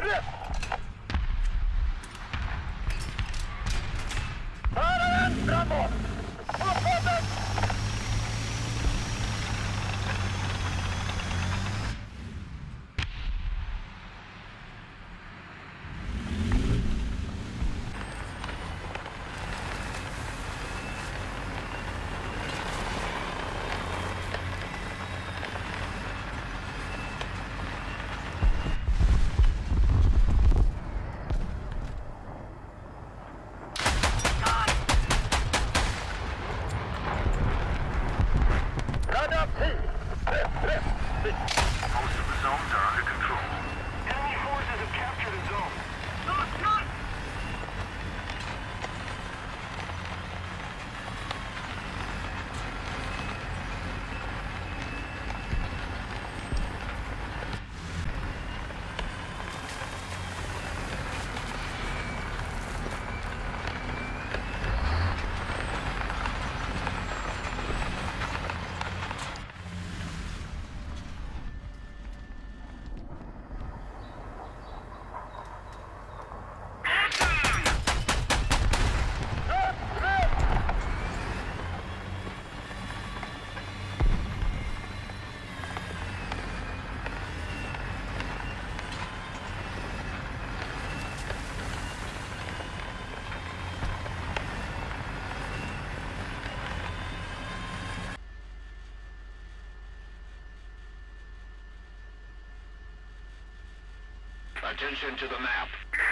Attention to the map.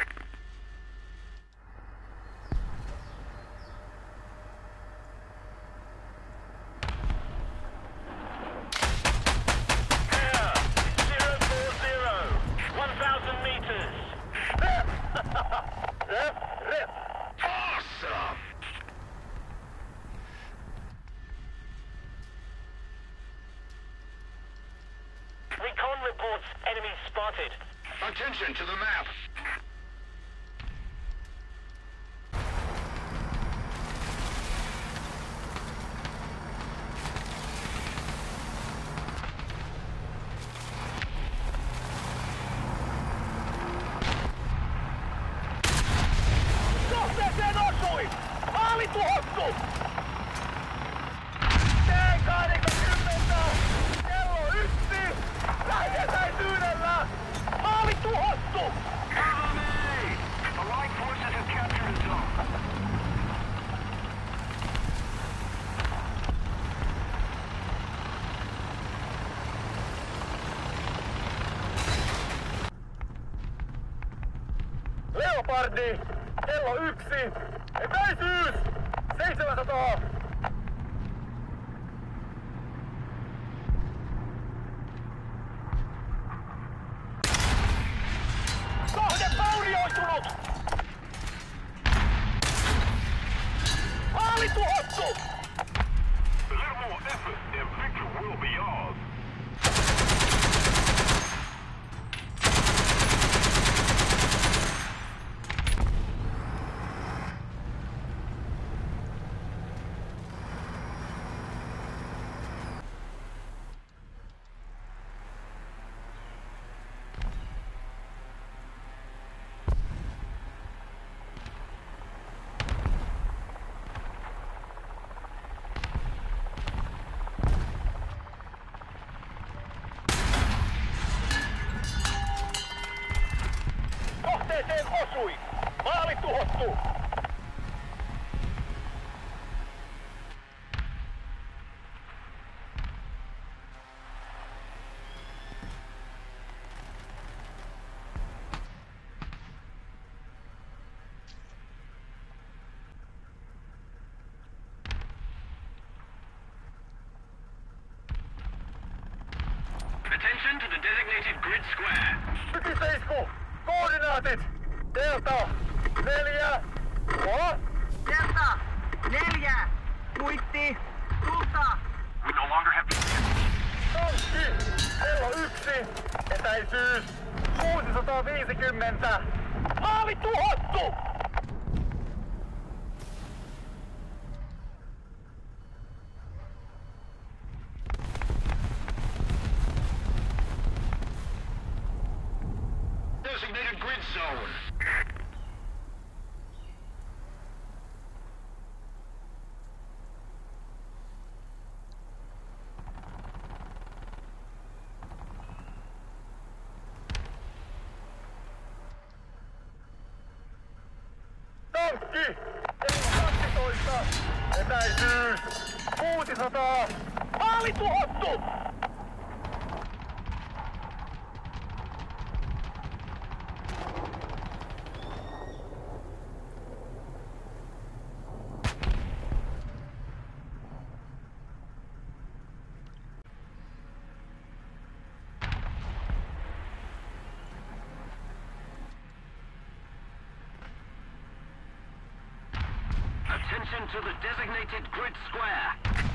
Air 040, 1,000 meters. Awesome! Recon reports enemy spotted. Attention to the map. Kohteeseen osui! Maali tuhottu! T-80! Kello 1! Lähdetään syydellä! Maali tuhottu! Cover me! Allied forces have captured a zone. Leopardi! Kello 1! Etäisyys! 700! Kohde vaurioitunut! Maali tuhottu! A little more effort and victory will be ours. Kohteeseen osui! Maali tuhottu! Attention to the designated grid square. Ykyseisku! Koordinaatit! Delta! 4! Delta! 4! Kuitti! Tulta! We no longer have Tankki! Kello 1! Etäisyys 650! Maali tuhottu! designated grid zone. Tankki! 12! Etäisyys! 600! Maali tuhottu! Attention to the designated grid square.